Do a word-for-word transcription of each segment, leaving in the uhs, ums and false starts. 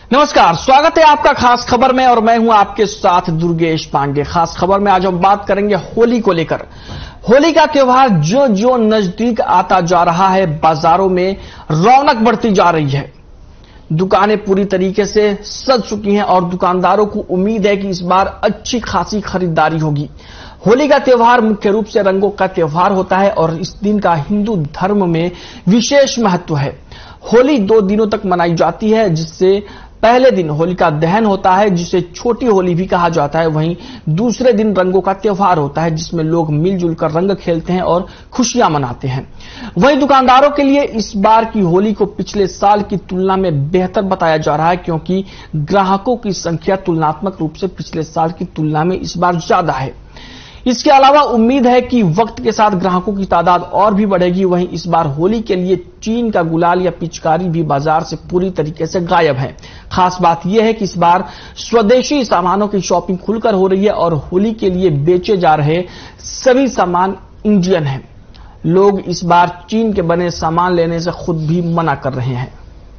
नमस्कार, स्वागत है आपका खास खबर में और मैं हूं आपके साथ दुर्गेश पांडे। खास खबर में आज हम बात करेंगे होली को लेकर। होली का त्योहार जो जो नजदीक आता जा रहा है, बाजारों में रौनक बढ़ती जा रही है। दुकानें पूरी तरीके से सज चुकी हैं और दुकानदारों को उम्मीद है कि इस बार अच्छी खासी खरीदारी होगी। होली का त्योहार मुख्य रूप से रंगों का त्योहार होता है और इस दिन का हिंदू धर्म में विशेष महत्व है। होली दो दिनों तक मनाई जाती है, जिससे पहले दिन होलिका दहन होता है, जिसे छोटी होली भी कहा जाता है। वहीं दूसरे दिन रंगों का त्योहार होता है, जिसमें लोग मिलजुल कर रंग खेलते हैं और खुशियां मनाते हैं। वहीं दुकानदारों के लिए इस बार की होली को पिछले साल की तुलना में बेहतर बताया जा रहा है, क्योंकि ग्राहकों की संख्या तुलनात्मक रूप से पिछले साल की तुलना में इस बार ज्यादा है। इसके अलावा उम्मीद है कि वक्त के साथ ग्राहकों की तादाद और भी बढ़ेगी। वहीं इस बार होली के लिए चीन का गुलाल या पिचकारी भी बाजार से पूरी तरीके से गायब है। खास बात यह है कि इस बार स्वदेशी सामानों की शॉपिंग खुलकर हो रही है और होली के लिए बेचे जा रहे सभी सामान इंडियन हैं। लोग इस बार चीन के बने सामान लेने से खुद भी मना कर रहे हैं।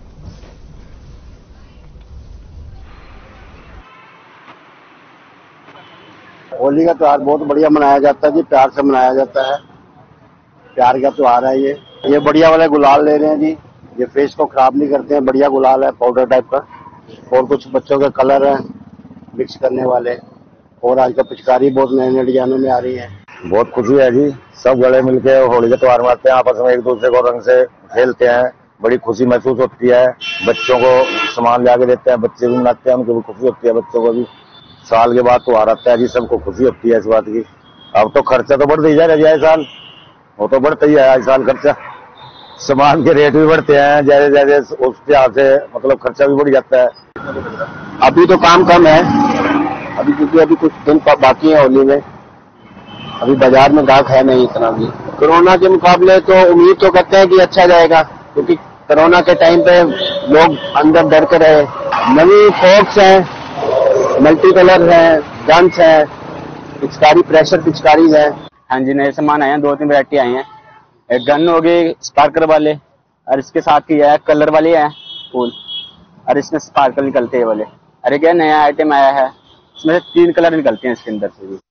होली का त्योहार बहुत बढ़िया मनाया जाता है जी, प्यार से मनाया जाता है। प्यार का त्योहार है ये ये बढ़िया वाले गुलाल ले रहे हैं जी। ये फेस को खराब नहीं करते हैं, बढ़िया गुलाल है पाउडर टाइप का। और कुछ बच्चों के कलर है मिक्स करने वाले। और आजकल पिचकारी बहुत नए नए डिजाइनों में आ रही है। बहुत खुशी है जी, सब गले मिलके होली का त्योहार मनाते हैं, आपस में एक दूसरे को रंग से खेलते हैं। बड़ी खुशी महसूस होती है। बच्चों को सामान ला के देते हैं, बच्चे भी मनाते हैं, उनको भी खुशी होती है। बच्चों को भी साल के बाद त्योहार आता है जी, सबको खुशी होती है इस बात की। अब तो खर्चा तो बढ़ता ही जा रहा है, साल वो तो बढ़ता ही है। आज साल खर्चा, सामान के रेट भी बढ़ते हैं जैसे जैसे, उस हिसाब से मतलब खर्चा भी बढ़ जाता है। अभी तो काम कम है अभी, क्योंकि अभी कुछ दिन बाकी है होली में। अभी बाजार में गाहक है नहीं इतना भी। कोरोना के मुकाबले तो उम्मीद तो करते हैं कि अच्छा जाएगा, क्योंकि कोरोना के टाइम पे लोग अंदर डर कर रहे। नई फोक्स है, मल्टी कलर है, गन्स है, पिचकारी प्रेशर पिचकारी है। हाँ जी, नए सामान आए हैं, दो तीन वैरायटी आई हैं। एक गन हो गई स्पार्कर वाले, और इसके साथ ही है कलर वाले हैं फूल, और इसमें स्पार्कल निकलते हैं वाले। अरे क्या नया आइटम आया है, इसमें से तीन कलर निकलते हैं इसके अंदर से भी।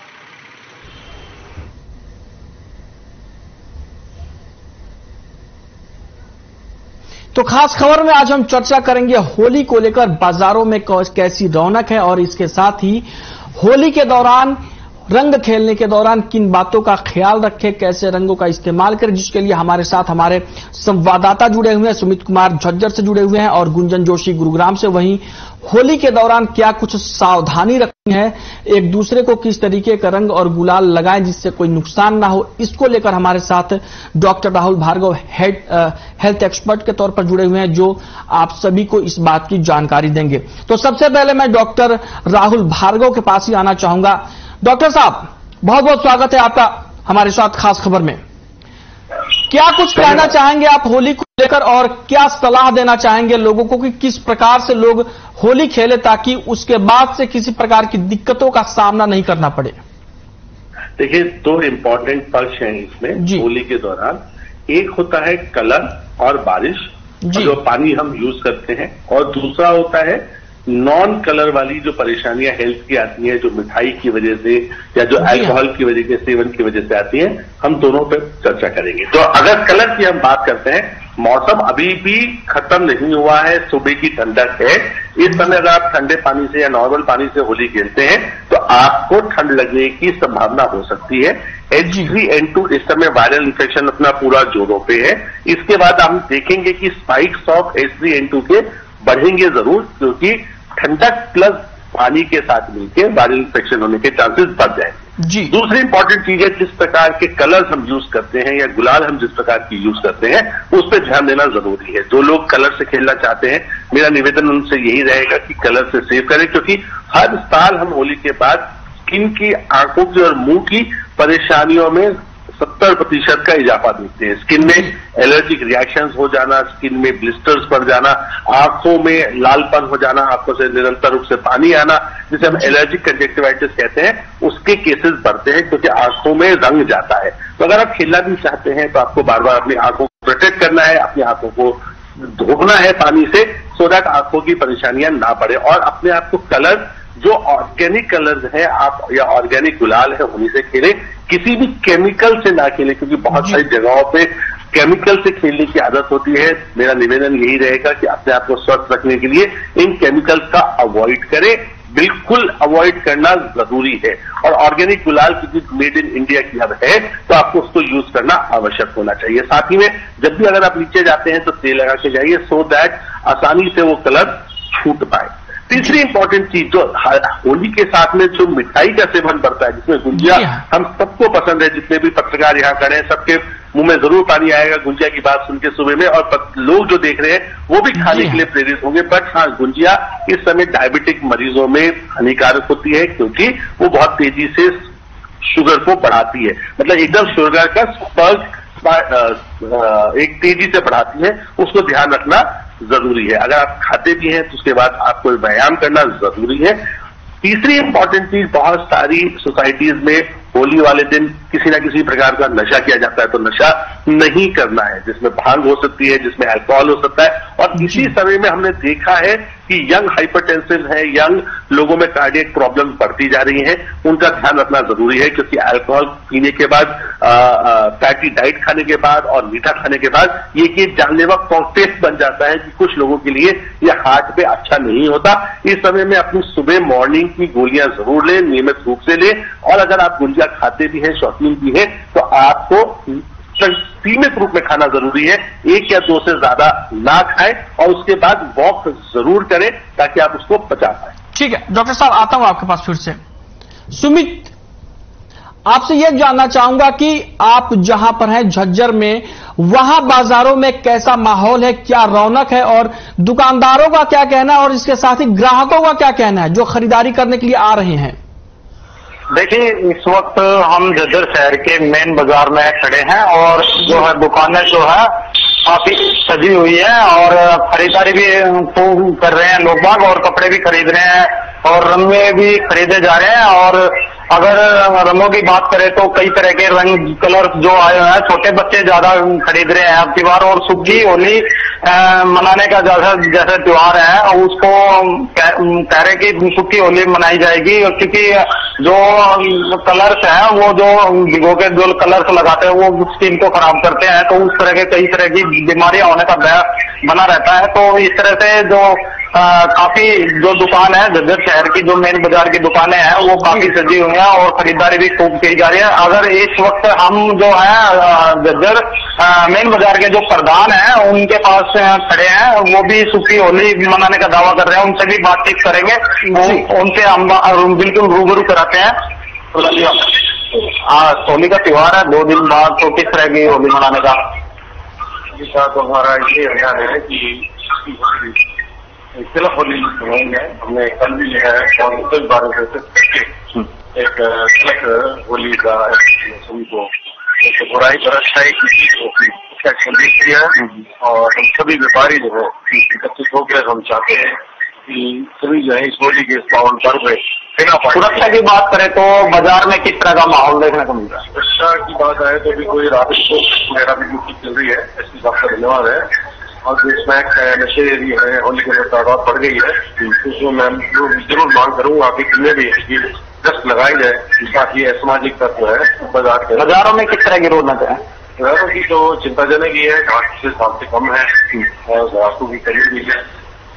तो खास खबर में आज हम चर्चा करेंगे होली को लेकर बाजारों में कैसी रौनक है और इसके साथ ही होली के दौरान रंग खेलने के दौरान किन बातों का ख्याल रखें, कैसे रंगों का इस्तेमाल करें, जिसके लिए हमारे साथ हमारे संवाददाता जुड़े हुए हैं। सुमित कुमार झज्जर से जुड़े हुए हैं और गुंजन जोशी गुरुग्राम से। वहीं होली के दौरान क्या कुछ सावधानी रखनी है, एक दूसरे को किस तरीके का रंग और गुलाल लगाएं जिससे कोई नुकसान ना हो, इसको लेकर हमारे साथ doctor Rahul Bhargava head health expert के तौर पर जुड़े हुए हैं, जो आप सभी को इस बात की जानकारी देंगे। तो सबसे पहले मैं डॉक्टर राहुल भार्गव के पास ही आना चाहूंगा। डॉक्टर साहब, बहुत बहुत स्वागत है आपका हमारे साथ खास खबर में। क्या कुछ कहना चाहेंगे आप होली को लेकर और क्या सलाह देना चाहेंगे लोगों को कि किस प्रकार से लोग होली खेले ताकि उसके बाद से किसी प्रकार की दिक्कतों का सामना नहीं करना पड़े? देखिए, दो इम्पोर्टेंट पक्ष हैं इसमें होली के दौरान। एक होता है कलर और बारिश, जो पानी हम यूज करते हैं, और दूसरा होता है नॉन कलर वाली जो परेशानियां हेल्थ की आती हैं, जो मिठाई की वजह से या जो अल्कोहल की वजह के सेवन की वजह से आती हैं। हम दोनों पर चर्चा करेंगे। तो अगर कलर की हम बात करते हैं, मौसम अभी भी खत्म नहीं हुआ है, सुबह की ठंडक है। इस समय अगर आप ठंडे पानी से या नॉर्मल पानी से होली खेलते हैं तो आपको ठंड लगने की संभावना हो सकती है। एच थ्री एन टू इस समय वायरल इन्फेक्शन अपना पूरा जोरों पे है। इसके बाद हम देखेंगे कि spikes of H three N two के बढ़ेंगे जरूर, क्योंकि ठंडक प्लस पानी के साथ मिलकर वायरल इन्फेक्शन होने के चांसेस बढ़ जाएंगे। जी। दूसरी इंपॉर्टेंट चीज है, जिस प्रकार के कलर्स हम यूज करते हैं या गुलाल हम जिस प्रकार की यूज करते हैं, उस पर ध्यान देना जरूरी है। जो लोग कलर से खेलना चाहते हैं, मेरा निवेदन उनसे यही रहेगा कि कलर से सेव करें, क्योंकि हर साल हम होली के बाद स्किन की, आंखों की और मुंह की परेशानियों में सत्तर प्रतिशत का इजाफा देखते हैं। स्किन में एलर्जिक रिएक्शंस हो जाना, स्किन में ब्लिस्टर्स पड़ जाना, आंखों में लालपन हो जाना, आंखों से निरंतर रूप से पानी आना, जिसे हम एलर्जिक कंजक्टिवाइटिस कहते हैं, उसके केसेस बढ़ते हैं, क्योंकि आंखों में रंग जाता है। तो अगर आप खेलना भी चाहते हैं तो आपको बार बार अपनी आंखों को प्रोटेक्ट करना है, अपनी आंखों को धोना है पानी से, सो दैट आंखों की परेशानियां ना बढ़े। और अपने आप को कलर जो ऑर्गेनिक कलर्स है आप या ऑर्गेनिक गुलाल है उन्हीं से खेलें, किसी भी केमिकल से ना खेलें, क्योंकि बहुत सारी जगहों पे केमिकल से खेलने की आदत होती है। मेरा निवेदन यही रहेगा कि अपने आप को स्वस्थ रखने के लिए इन केमिकल्स का अवॉइड करें, बिल्कुल अवॉइड करना जरूरी है। और ऑर्गेनिक गुलाल क्योंकि मेड इन इंडिया की अब है तो आपको उसको यूज करना आवश्यक होना चाहिए। साथ ही में जब भी अगर आप नीचे जाते हैं तो तेल लगा के जाइए, सो दैट आसानी से वो कलर छूट पाए। तीसरी इंपॉर्टेंट चीज जो होली के साथ में जो मिठाई का सेवन बढ़ता है, जिसमें गुंजिया हम सबको पसंद है, जितने भी पत्रकार यहाँ खड़े हैं सबके मुंह में जरूर पानी आएगा गुंजिया की बात सुन के सुबह में, और लोग जो देख रहे हैं वो भी खाने के लिए प्रेरित होंगे। बट हाँ, गुंजिया इस समय डायबिटिक मरीजों में हानिकारक होती है क्योंकि वो बहुत तेजी से शुगर को बढ़ाती है, मतलब एकदम शुगर का स्पर्क एक तेजी से बढ़ाती है, उसको ध्यान रखना जरूरी है। अगर आप खाते भी हैं तो उसके बाद आपको व्यायाम करना जरूरी है। तीसरी इंपॉर्टेंट चीज, बहुत सारी सोसाइटीज में होली वाले दिन किसी ना किसी प्रकार का नशा किया जाता है, तो नशा नहीं करना है, जिसमें भांग हो सकती है, जिसमें अल्कोहल हो सकता है। और इसी समय में हमने देखा है कि यंग हाइपरटेंसिव है, यंग लोगों में कार्डियक प्रॉब्लम बढ़ती जा रही है, उनका ध्यान रखना जरूरी है, क्योंकि अल्कोहल पीने के बाद, फैटी डाइट खाने के बाद और मीठा खाने के बाद ये कि जानलेवा कॉकटेल बन जाता है कि कुछ लोगों के लिए ये हार्ट पे अच्छा नहीं होता। इस समय में अपनी सुबह मॉर्निंग की गोलियां जरूर लें, नियमित रूप से लें, और अगर आप गुंजिया खाते भी हैं, शौकीन भी हैं, तो आपको सीमित रूप में खाना जरूरी है, एक या दो से ज्यादा ना खाएं, और उसके बाद वॉक जरूर करें ताकि आप उसको पचा पाएं। ठीक है डॉक्टर साहब, आता हूं आपके पास फिर से। सुमित, आपसे यह जानना चाहूंगा कि आप जहां पर हैं झज्जर में, वहां बाजारों में कैसा माहौल है, क्या रौनक है, और दुकानदारों का क्या कहना है, और इसके साथ ही ग्राहकों का क्या कहना है जो खरीदारी करने के लिए आ रहे हैं? देखिए, इस वक्त हम झज्जर शहर के मेन बाजार में खड़े हैं और जो है दुकानें जो है काफी सजी हुई है और खरीदारी भी तो कर रहे हैं लोग बाग, और कपड़े भी खरीद रहे हैं और रंगे भी खरीदे जा रहे हैं। और अगर रंगों की बात करें तो कई तरह के रंग कलर जो आए हुए हैं, छोटे बच्चे ज्यादा खरीद रहे हैं अब की बार। और सुग्गी होली मनाने का जैसा जैसा त्योहार है उसको कह, कह रहे कि सुग्गी होली मनाई जाएगी, क्योंकि जो कलर्स हैं वो जो भिगो के जो कलर्स लगाते हैं वो स्किन को खराब करते हैं, तो उस तरह के कई तरह की बीमारियां होने का भय बना रहता है। तो इस तरह से जो आ, काफी जो दुकान है झज्जर शहर की, जो मेन बाजार की दुकानें हैं वो काफी सजी हुई हैं और खरीदारी भी खूब की जा रही है। अगर इस वक्त हम जो है झज्जर मेन बाजार के जो प्रधान हैं उनके पास खड़े हैं, वो भी सुखी होली मनाने का दावा कर रहे हैं, उनसे भी बातचीत करेंगे, उनसे हम बिल्कुल रूबरू कराते हैं। हाँ, होली का त्योहार है दो दिन बाद, तो किस तरह की होली मनाने का? तो हमारा ये है कि सिर्फ होली मनाएंगे। हमने कल भी जो है कई बार एक तिलक होली का सभी को बुराई पर अच्छाई की इसका संदेश दिया, और हम सभी व्यापारी जो है एकत्रित होकर हम चाहते हैं कि सभी जो है इस होली के इस पावन पर्व में सुरक्षा की बात करें तो बाजार में किस तरह का माहौल देखने को मिल रहा है? सुरक्षा की बात आए तो भी कोई रात को वगैरह भी ड्यूटी चल रही है, इसकी बात का धन्यवाद है। और जो स्नैक्स है, नशे भी है, होली के तादाद बढ़ गई है, उसको मैं जरूर मांग करूंगा कि जितने भी गश्त लगाई जाए ताकि असामाजिक तत्व है बाजार के। बाजारों में किस तरह की रौनक है? बाजारों की तो चिंताजनक ही है, घाट से साल से कम है और ग्राहकों की खरीद भी है।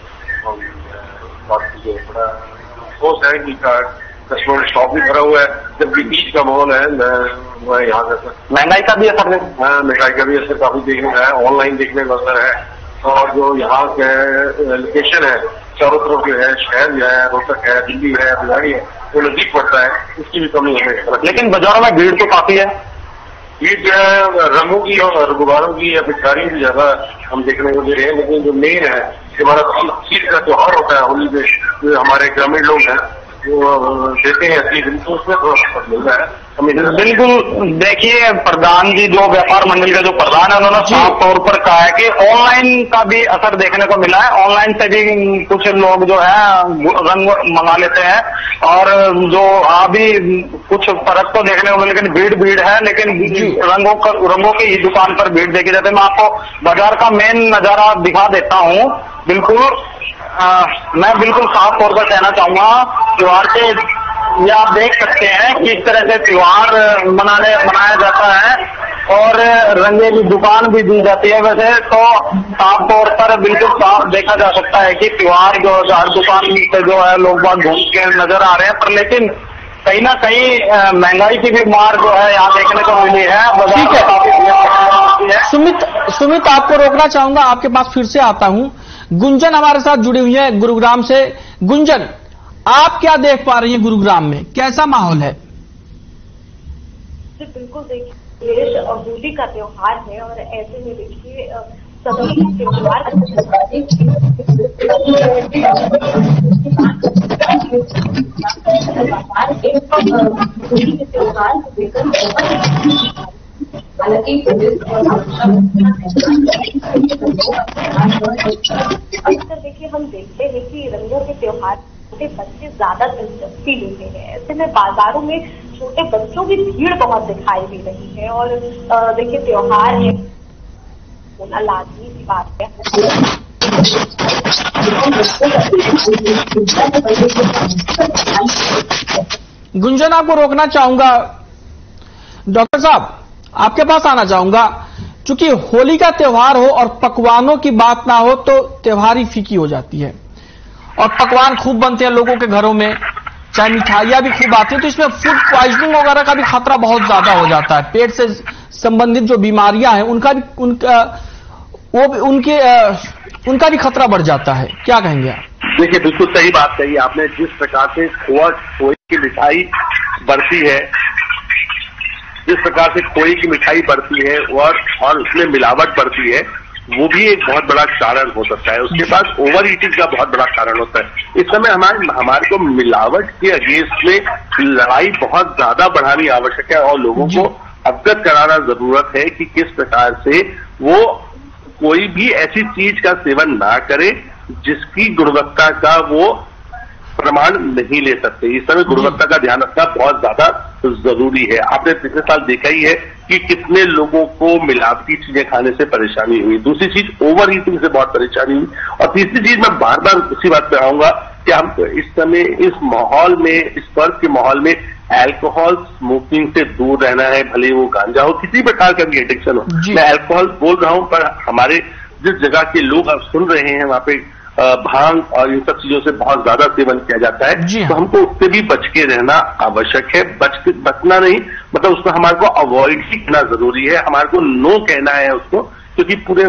बाकी जो बड़ा अफसोस है कि कस्टमर स्टॉक भी भरा हुआ है, जबकि बीच का माहौल है। मैं यहाँ से महंगाई का भी असर है, हाँ महंगाई का भी असर काफी देखने का है, ऑनलाइन देखने का असर है। और जो यहाँ के लोकेशन है चारों तरफ जो है, शहर जो है, रोहतक है, दिल्ली है, भिवाड़ी है, वो नजदीक पड़ता है, उसकी भी कमी हमें। लेकिन बाजारों में भीड़ तो काफी है। भीड़ जो है रंगों की और गुब्बारों की या पिचकारियों की ज्यादा हम देखने को दे रहे हैं, लेकिन जो मेन है हमारा चीज का त्योहार होता है होली में, जो हमारे ग्रामीण लोग हैं देते हैं असली दिन तो उसमें थोड़ा मिल रहा है। बिल्कुल, देखिए प्रधान जी जो व्यापार मंडल का जो प्रधान है उन्होंने साफ तौर पर कहा है कि ऑनलाइन का भी असर देखने को मिला है। ऑनलाइन से भी कुछ लोग जो है रंग मंगा लेते हैं और जो अभी कुछ फर्क तो देखने को मिला, लेकिन भीड़ भीड़ है, लेकिन रंगों का रंगों की ही दुकान पर भीड़ देखी जाती है। मैं आपको बाजार का मेन नजारा दिखा देता हूँ। बिल्कुल आ, मैं बिल्कुल साफ तौर पर कहना चाहूंगा त्योहार के ये आप देख सकते हैं किस तरह से त्योहार मनाने मनाया जाता है और रंगे की दुकान भी दी जाती है। वैसे तो साफ तौर पर बिल्कुल साफ देखा जा सकता है कि त्योहार जो हर दुकान पे जो है लोग बाग घूम के नजर आ रहे हैं, पर लेकिन कहीं ना कहीं महंगाई की भी मार जो है यहाँ देखने को मिली है। ठीक है सुमित, सुमित आपको रोकना चाहूंगा, आपके पास फिर से आता हूँ। गुंजन हमारे साथ जुड़ी हुई है गुरुग्राम से। गुंजन, आप क्या देख पा रही हैं गुरुग्राम में, कैसा माहौल है? जी बिल्कुल, देखिए होली का त्योहार है और ऐसे में देखिए सभी त्योहार हालांकि अक्सर देखिए हम देखते हैं कि रंगों के त्योहार छोटे बच्चे ज्यादा दिलचस्पी लेते हैं। ऐसे में बाजारों में छोटे बच्चों की भीड़ बहुत दिखाई दे रही है और देखिए त्योहार है होना लाजमी सी बात है। गुंजन, आपको रोकना चाहूंगा, डॉक्टर साहब आपके पास आना चाहूंगा। चूंकि होली का त्योहार हो और पकवानों की बात ना हो तो त्योहार ही फीकी हो जाती है और पकवान खूब बनते हैं लोगों के घरों में, चाहे मिठाइयां भी खूब आती हैं, तो इसमें फूड पॉइजनिंग वगैरह का भी खतरा बहुत ज्यादा हो जाता है। पेट से संबंधित जो बीमारियां हैं उनका भी उनका वो भी उनके उनका भी खतरा बढ़ जाता है। क्या कहेंगे आप? देखिए बिल्कुल सही बात कही आपने। जिस प्रकार से खोआ खोए की मिठाई बढ़ती है, जिस प्रकार से खोए की मिठाई बढ़ती है और और उसमें मिलावट बढ़ती है, वो भी एक बहुत बड़ा कारण हो सकता है। उसके बाद ओवर ईटिंग का बहुत बड़ा कारण होता है। इस समय हमारे हमारे को मिलावट के अगेंस्ट में लड़ाई बहुत ज्यादा बढ़ानी आवश्यक है और लोगों को अवगत कराना जरूरत है कि किस प्रकार से वो कोई भी ऐसी चीज का सेवन ना करे जिसकी गुणवत्ता का वो प्रमाण नहीं ले सकते। इस समय गुणवत्ता का ध्यान रखना बहुत ज्यादा जरूरी है। आपने पिछले साल देखा ही है कि कितने लोगों को मिलावटी चीजें खाने से परेशानी हुई। दूसरी चीज ओवर ईटिंग से बहुत परेशानी हुई और तीसरी चीज मैं बार बार उसी बात पे आऊंगा कि हम इस समय इस माहौल में, इस पर्व के माहौल में अल्कोहल स्मोकिंग से दूर रहना है। भले वो गांजा हो, किसी प्रकार का भी एडिक्शन हो। मैं अल्कोहल बोल रहा हूं, पर हमारे जिस जगह के लोग आप सुन रहे हैं वहां पे भांग और इन सब चीजों से बहुत ज्यादा सेवन किया जाता है, तो हमको उससे भी बच के रहना आवश्यक है। बच के बचना नहीं मतलब उसको हमारे को अवॉइड ही करना जरूरी है। हमारे को नो कहना है उसको, क्योंकि पूरे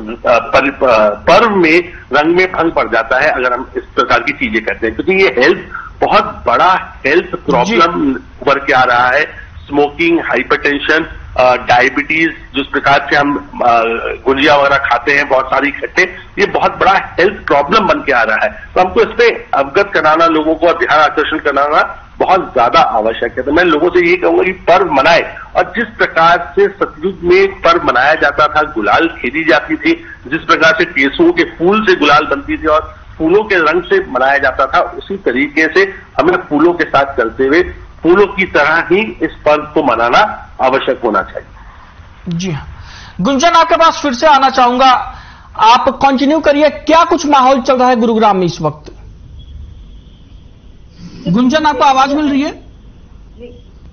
पर्व में रंग में भंग पड़ जाता है अगर हम इस प्रकार की चीजें करते हैं, क्योंकि ये हेल्थ बहुत बड़ा हेल्थ प्रॉब्लम उभर के आ रहा है। स्मोकिंग, हाइपरटेंशन, डायबिटीज, जिस प्रकार से हम गुजिया वगैरह खाते हैं बहुत सारी खट्टे, ये बहुत बड़ा हेल्थ प्रॉब्लम बन के आ रहा है। तो हमको इस पे अवगत कराना, लोगों को ध्यान आकर्षण कराना बहुत ज्यादा आवश्यक है। तो मैं लोगों से ये कहूंगा कि पर्व मनाए, और जिस प्रकार से सतयुग में पर्व मनाया जाता था, गुलाल खेली जाती थी, जिस प्रकार से केसुओं के फूल से गुलाल बनती थी और फूलों के रंग से मनाया जाता था, उसी तरीके से हमें फूलों के साथ चलते हुए फूलों की तरह ही इस पर्व को मनाना आवश्यक होना चाहिए। जी हाँ, गुंजन आपके पास फिर से आना चाहूंगा, आप कंटिन्यू करिए। क्या कुछ माहौल चल रहा है गुरुग्राम में इस वक्त? गुंजन, आपको आवाज मिल रही है? जी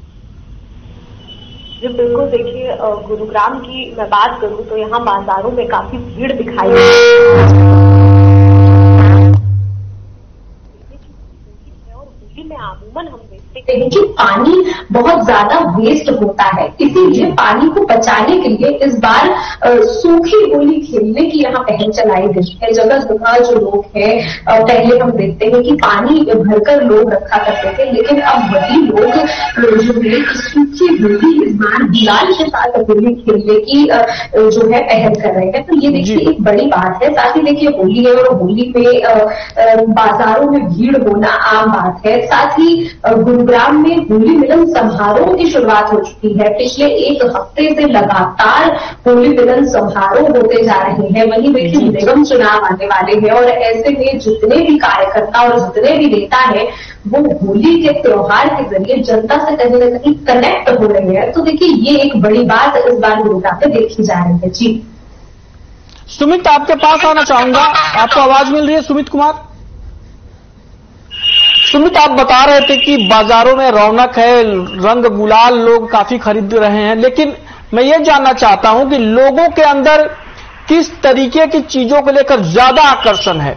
जी बिल्कुल। देखिए गुरुग्राम की मैं बात करूं तो यहाँ बाजारों में काफी भीड़ दिखाई दे रही है और होली में आमूमन हम देखते देखते हैं कि पानी बहुत ज्यादा वेस्ट होता है, इसीलिए पानी को बचाने के लिए इस बार सूखी होली खेलने की यहाँ पहल चलाई गई है। जगह जगह जो लोग हैं, पहले हम देखते हैं कि पानी भरकर लोग रखा करते थे, लेकिन अब वही लोग जो है सूखी होली इस बार गुलाल के साथ होली खेलने की जो है पहल कर रहे हैं। तो ये देखिए एक बड़ी बात है। साथ ही देखिए होली है और होली में बाजारों में भीड़ होना आम बात है। साथ ही गुरुग्राम में होली मिलन समारोह की शुरुआत हो चुकी है। पिछले एक हफ्ते से लगातार होली मिलन समारोह होते जा रहे हैं। वहीं देखिए निगम चुनाव आने वाले हैं और ऐसे में जितने भी कार्यकर्ता और जितने भी नेता हैं वो होली के त्योहार के जरिए जनता से कहीं न कहीं कनेक्ट हो रहे हैं। तो देखिए ये एक बड़ी बात इस बार गुरुग्राम में देखी जा रही है। जी सुमित, आपके पास आना चाहूंगा, आपको आवाज मिल रही है? सुमित कुमार, सुमित आप बता रहे थे कि बाजारों में रौनक है, रंग गुलाल लोग काफी खरीद रहे हैं, लेकिन मैं ये जानना चाहता हूं कि लोगों के अंदर किस तरीके की चीजों को लेकर ज्यादा आकर्षण है?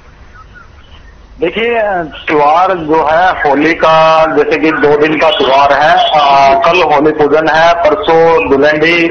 देखिए त्योहार जो है होली का, जैसे कि दो दिन का त्योहार है। आ, कल होली पूजन है, परसों धुलंडी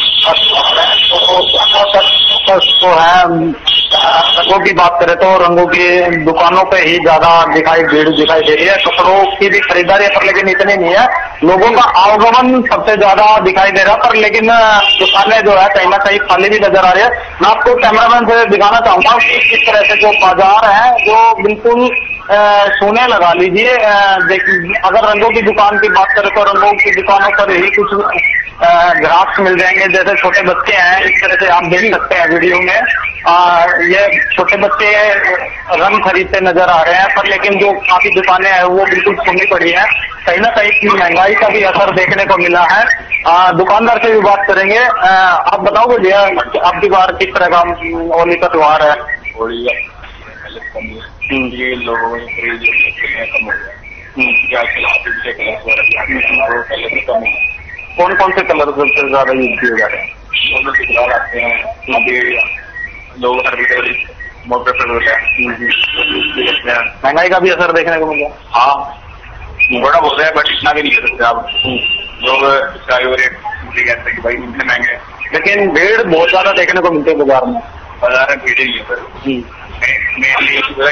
तो है। रंगों की बात करें तो रंगों की दुकानों पे ही ज्यादा दिखाई भीड़ दिखाई दे रही है। कपड़ों की भी खरीदारी है पर लेकिन इतनी नहीं है। लोगों का आवागमन सबसे ज्यादा दिखाई दे रहा है, पर लेकिन दुकानें जो है कहीं ना कहीं खाली भी नजर आ रही है। मैं आपको कैमरामैन से दिखाना चाहूंगा कि इस तरह से जो बाजार है जो बिल्कुल सोने लगा लीजिए। अगर रंगों की दुकान की बात करें तो रंगों की दुकानों पर ही कुछ ग्राहक मिल जाएंगे, जैसे छोटे बच्चे हैं। इस तरह से आप देख सकते हैं वीडियो में, आ, ये छोटे बच्चे रंग खरीदते नजर आ रहे हैं, पर लेकिन जो काफी दुकानें हैं वो बिल्कुल सुनी पड़ी है। कहीं ना कहीं महंगाई का भी असर देखने को मिला है। आ, दुकानदार से भी बात करेंगे। आ, आप बताओगे भैया आपकी बार किस तरह का होली का त्योहार है? होली ये लोगों ने कम हो गया, पहले भी कम है। कौन कौन से कलर सबसे ज्यादा यूज किए जा रहे हैं? दोनों से गुलाल आते हैं, अभी लोग हर मोर प्रेफर होता है। महंगाई का भी असर देखने को मिल गया। हाँ बड़ा बोल रहे हैं, बट इतना भी नहीं कर सकते आप। लोग रेट कहते हैं कि भाई इनसे महंगे, लेकिन भीड़ बहुत ज्यादा देखने को मिलती है बाजार में। बाजार में भीड़ ही है सर। मेनली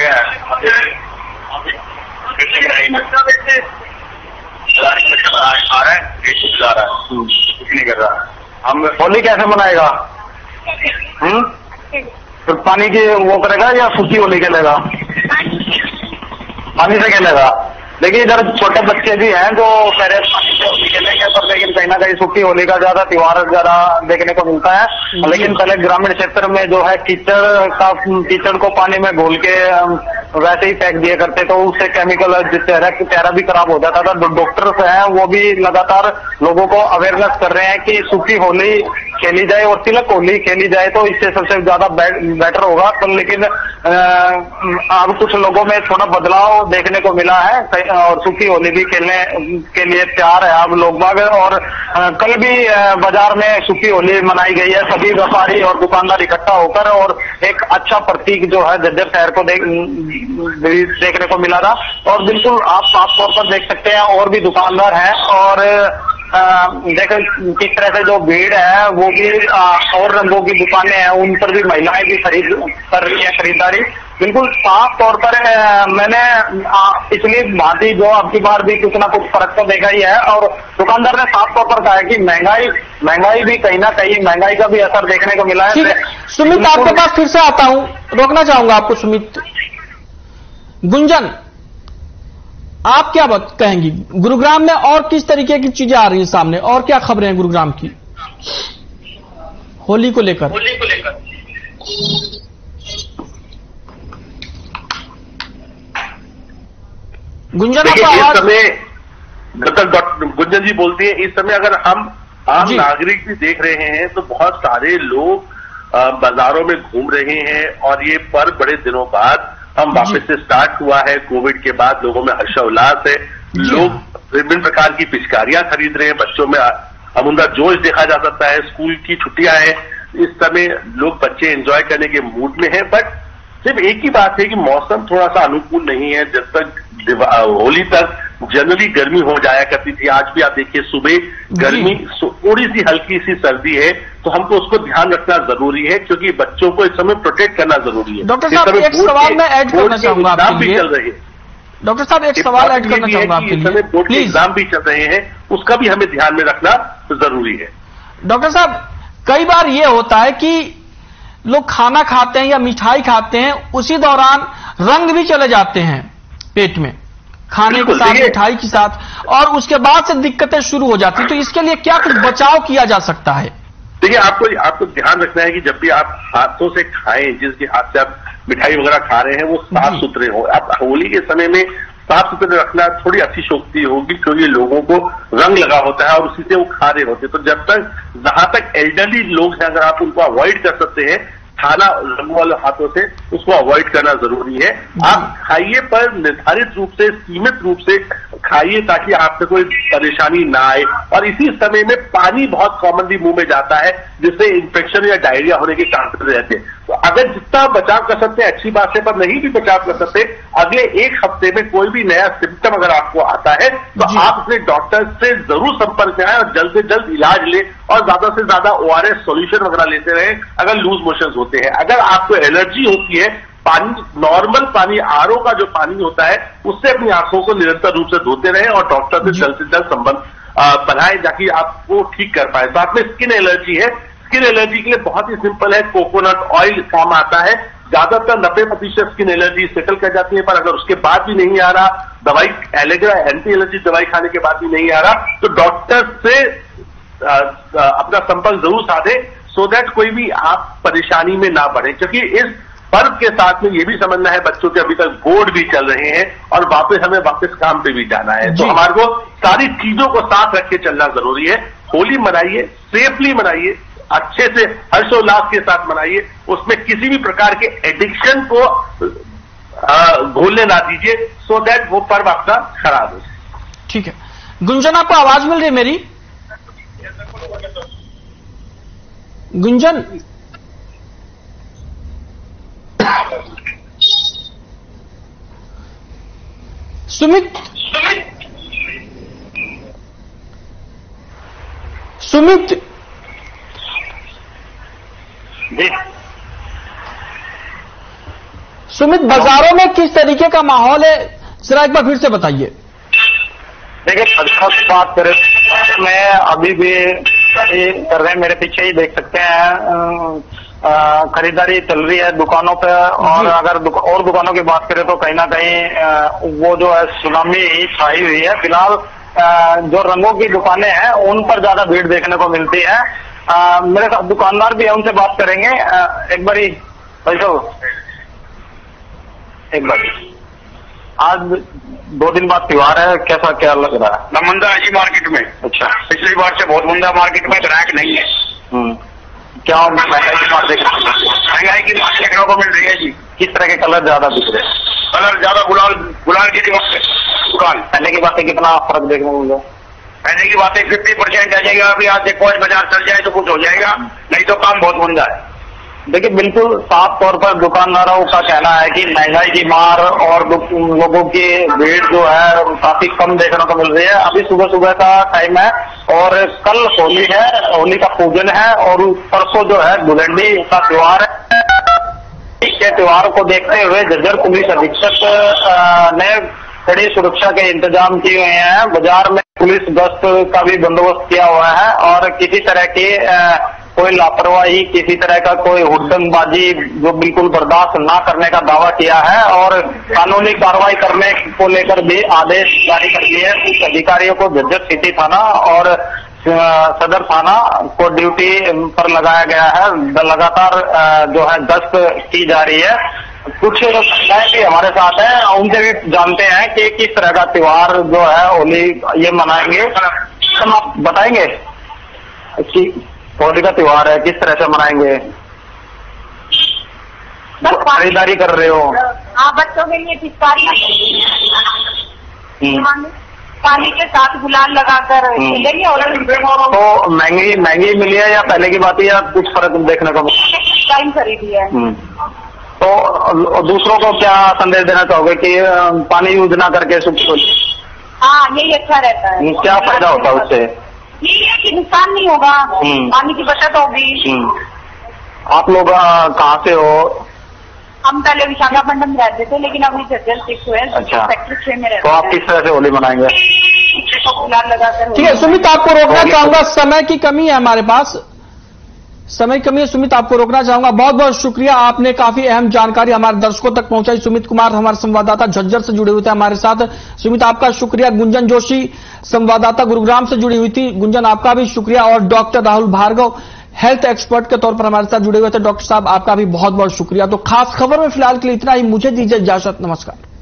आ रहा है, रेट जा रहा है, कुछ नहीं कर रहा। हम होली कैसे मनाएगा? हम्म तो पानी की वो करेगा या सूखी होली खेलेगा? पानी से खेलेगा। देखिए इधर छोटे बच्चे भी हैं जो कह रहे पानी से होली खेलेंगे, पर लेकिन कहीं ना कहीं सूखी होली का ज्यादा त्योहार ज्यादा देखने को मिलता है। लेकिन पहले ग्रामीण क्षेत्र में जो है कीचड़ का कीचड़ को पानी में घोल के वैसे ही फेंक दिया करते, तो उससे केमिकल चेहरा चेहरा भी खराब हो जाता था। डॉक्टर्स हैं वो भी लगातार लोगों को अवेयरनेस कर रहे हैं कि सूखी होली खेली जाए और तिलक होली खेली जाए तो इससे सबसे ज्यादा बेटर होगा। तो लेकिन अब कुछ लोगों में थोड़ा बदलाव देखने को मिला है और सूखी होली भी खेलने के लिए तैयार है अब लोग बाग। और कल भी बाजार में सूखी होली मनाई गई है, सभी व्यापारी और दुकानदार इकट्ठा होकर, और एक अच्छा प्रतीक जो है झज्जर शहर को देख देखने को मिला था। और बिल्कुल आप साफ तौर पर देख सकते हैं और भी दुकानदार हैं, और देखें किस तरह से जो भीड़ है वो भी आ, और रंगों की दुकानें हैं उन पर भी महिलाएं भी खरीद कर रही है खरीदारी। बिल्कुल साफ तौर पर आ, मैंने पिछली भांति जो आपकी बार भी कुछ ना कुछ फर्क तो देखा ही है। और दुकानदार ने साफ तौर पर कहा है कि महंगाई महंगाई भी कहीं ना कहीं महंगाई का भी असर देखने को मिला है। सुमित आपके पास फिर से आता हूं, रोकना चाहूंगा आपको। सुमित, गुंजन आप क्या बात कहेंगी? गुरुग्राम में और किस तरीके की चीजें आ रही हैं सामने, और क्या खबरें हैं गुरुग्राम की होली को लेकर? होली को लेकर गुंजन इस समय डॉक्टर गुंजन जी बोलती है, इस समय अगर हम आम नागरिक भी देख रहे हैं तो बहुत सारे लोग बाजारों में घूम रहे हैं, और ये पर्व बड़े दिनों बाद हम वापस से स्टार्ट हुआ है। कोविड के बाद लोगों में हर्षोल्लास है, लोग विभिन्न प्रकार की पिचकारियां खरीद रहे हैं, बच्चों में अमुंदा जोश देखा जा सकता है। स्कूल की छुट्टियां हैं, इस समय लोग बच्चे एंजॉय करने के मूड में हैं। बट सिर्फ एक ही बात है कि मौसम थोड़ा सा अनुकूल नहीं है। जब तक होली तक जनरली गर्मी हो जाया करती थी। आज भी आप देखिए सुबह गर्मी, थोड़ी सी हल्की सी सर्दी है, तो हमको उसको ध्यान रखना जरूरी है, क्योंकि बच्चों को इस समय प्रोटेक्ट करना जरूरी है। डॉक्टर साहब एक सवाल मैं ऐड करना चाहूंगा आपके लिए। चल रहे हैं डॉक्टर साहब, एक सवाल ऐड करना चाहूंगा आपके लिए। इस समय बोर्ड के एग्जाम भी चल रहे हैं, उसका भी हमें ध्यान में रखना जरूरी है। डॉक्टर साहब, कई बार ये होता है कि लोग खाना खाते हैं या मिठाई खाते हैं, उसी दौरान रंग भी चले जाते हैं पेट में, खाने के साथ, मिठाई के साथ, और उसके बाद से दिक्कतें शुरू हो जाती है। तो इसके लिए क्या कुछ बचाव किया जा सकता है? देखिए, आपको आपको ध्यान रखना है कि जब भी आप हाथों से खाएं, जिसके हाथ से आप मिठाई वगैरह खा रहे हैं, वो साफ सुथरे हो। आप होली के समय में साफ सुथरे रखना थोड़ी अतिशोक्ति होगी, क्योंकि लोगों को रंग लगा होता है और उसी से वो खा रहे होते हैं। तो जब तक जहां तक एल्डरली लोग हैं, अगर आप उनको अवॉइड कर सकते हैं खाना रंग वाले हाथों से, उसको अवॉइड करना जरूरी है। आप खाइए, पर निर्धारित रूप से, सीमित रूप से खाइए, ताकि आपसे कोई परेशानी ना आए। और इसी समय में पानी बहुत कॉमनली मुंह में जाता है, जिससे इन्फेक्शन या डायरिया होने के चांसेस रहते हैं। तो अगर जितना बचाव कर सकते हैं अच्छी बात है, पर नहीं भी बचाव कर सकते, अगले एक हफ्ते में कोई भी नया सिम्टम अगर आपको आता है, तो आप अपने डॉक्टर से जरूर संपर्क में आए और जल्द से जल्द इलाज ले, और ज्यादा से ज्यादा ओआरएस सॉल्यूशन वगैरह लेते रहें अगर लूज मोशंस होते हैं। अगर आपको एलर्जी होती है, पानी, नॉर्मल पानी, आरओ का जो पानी होता है, उससे अपनी आंखों को निरंतर रूप से धोते रहें और डॉक्टर से जल्द से जल्द संबंध बनाएं, ताकि आपको ठीक कर पाए। साथ में स्किन एलर्जी है, स्किन एलर्जी के लिए बहुत ही सिंपल है, कोकोनट ऑयल काम आता है। ज्यादातर नब्बे प्रतिशत स्किन एलर्जी सेटल कर जाती है, पर अगर उसके बाद भी नहीं आ रहा, दवाई एलेग्रा एंटी एलर्जी दवाई खाने के बाद भी नहीं आ रहा, तो डॉक्टर से आ, आ, अपना संपर्क जरूर साधे, सो दैट कोई भी आप परेशानी में ना पड़े। क्योंकि इस पर्व के साथ में ये भी समझना है, बच्चों के अभी तक बोर्ड भी चल रहे हैं और वापस हमें वापस काम पे भी जाना है, तो हमारे को सारी चीजों को साथ रख के चलना जरूरी है। होली मनाइए, सेफली मनाइए, अच्छे से हर्षोल्लास के साथ मनाइए, उसमें किसी भी प्रकार के एडिक्शन को घोलने ना दीजिए, सो दैट वो पर्व आपका खराब हो जाए। ठीक है गुंजन, आपको आवाज मिल रही है मेरी? गुंजन, सुमित सुमित जी सुमित, बाजारों में किस तरीके का माहौल है, जरा एक बार फिर से बताइए। देखिए, खास बात करें, मैं अभी भी कर रहे हैं, मेरे पीछे ही देख सकते हैं, खरीदारी चल रही है दुकानों पे। और अगर दुक, और दुकानों की बात करें तो कहीं ना कहीं वो जो है सुनामी ही छाई हुई है। फिलहाल जो रंगों की दुकानें हैं, उन पर ज्यादा भीड़ देखने को मिलती है। आ, मेरे साथ दुकानदार भी है, उनसे बात करेंगे। आ, एक बारी भाई साहब, एक बार, आज दो दिन बाद त्योहार है, कैसा क्या लग रहा है? मंदा है जी मार्केट में। अच्छा, पिछली बार से बहुत मंदा मार्केट में, ग्राहक नहीं है। क्या महंगाई की बात देखने महंगाई की बात देखने को मिल रही है जी। किस तरह के कलर ज्यादा दिख रहे हैं? कलर ज्यादा गुलाल गुलाल की दुकान। पहले की बातें कितना फर्क देखने को मिला? पहले की बातें फिफ्टी परसेंट आ जाएगा, अभी आज देखो बाजार चल जाए तो कुछ हो जाएगा, नहीं तो काम बहुत मंदा है। देखिए, बिल्कुल साफ तौर पर दुकानदारों का कहना है कि महंगाई की मार और लोगों की भीड़ जो है काफी कम देखने को मिल रही है। अभी सुबह सुबह का टाइम है और कल होली है, होली का पूजन है, और परसों जो है धुलंडी का त्योहार है। के त्योहार को देखते हुए झज्जर पुलिस अधीक्षक ने कड़ी सुरक्षा के इंतजाम किए हुए हैं। बाजार में पुलिस गश्त का भी बंदोबस्त किया हुआ है और किसी तरह की कोई लापरवाही, किसी तरह का कोई हुड्डनबाजी जो बिल्कुल बर्दाश्त ना करने का दावा किया है, और कानूनी कार्रवाई करने को लेकर भी आदेश जारी कर दिए। उच्च अधिकारियों को झज्जर सिटी थाना और सदर थाना को ड्यूटी पर लगाया गया है। लगातार जो है गश्त की जा रही है। कुछ महिलाएं भी हमारे साथ हैं, उनसे भी जानते हैं कि किस तरह का त्योहार जो है होली ये मनाएंगे। हम आप बताएंगे कि होली का त्योहार है, किस तरह से मनाएंगे? खरीदारी कर रहे हो? हाँ, बच्चों के लिए पिचकारी पानी के साथ गुलाल लगाकर खेलेंगे। और तो महंगी महंगी मिली है या पहले की बात है, या कुछ फर्क देखने को? टाइम खरीदी है। तो दूसरों को क्या संदेश देना चाहोगे कि पानी यूज ना करके सुख? हाँ, यही अच्छा रहता है। क्या फायदा होता है उससे? यही है कि नुकसान नहीं होगा, पानी की बचत होगी। आप लोग कहाँ से हो? हम पहले विशाखापट्टनम में रहते थे, लेकिन अभी झज्जर शिफ्ट हुए। अच्छा, सेक्टर छह में रहते तो आप किस तरह से होली मनाएंगे? गुलाल लगाकर। ठीक है सुमित, आपको रोकना चाहूंगा, समय की कमी है हमारे पास, समय कमी है सुमित, आपको रोकना चाहूंगा। बहुत बहुत शुक्रिया, आपने काफी अहम जानकारी हमारे दर्शकों तक पहुंचाई। सुमित कुमार हमारे संवाददाता झज्जर से जुड़े हुए थे हमारे साथ। सुमित आपका शुक्रिया। गुंजन जोशी संवाददाता गुरुग्राम से जुड़ी हुई थी, गुंजन आपका भी शुक्रिया। और doctor Rahul Bhargava health expert के तौर पर हमारे साथ जुड़े हुए थे, डॉक्टर साहब आपका भी बहुत बहुत शुक्रिया। तो खास खबर में फिलहाल के लिए इतना ही, मुझे दीजिए इजाजत, नमस्कार।